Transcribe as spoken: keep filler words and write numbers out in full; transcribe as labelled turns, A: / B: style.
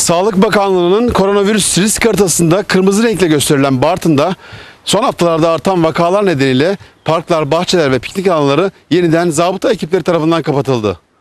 A: Sağlık Bakanlığı'nın koronavirüs risk haritasında kırmızı renkle gösterilen Bartın'da son haftalarda artan vakalar nedeniyle parklar, bahçeler ve piknik alanları yeniden zabıta ekipleri tarafından kapatıldı.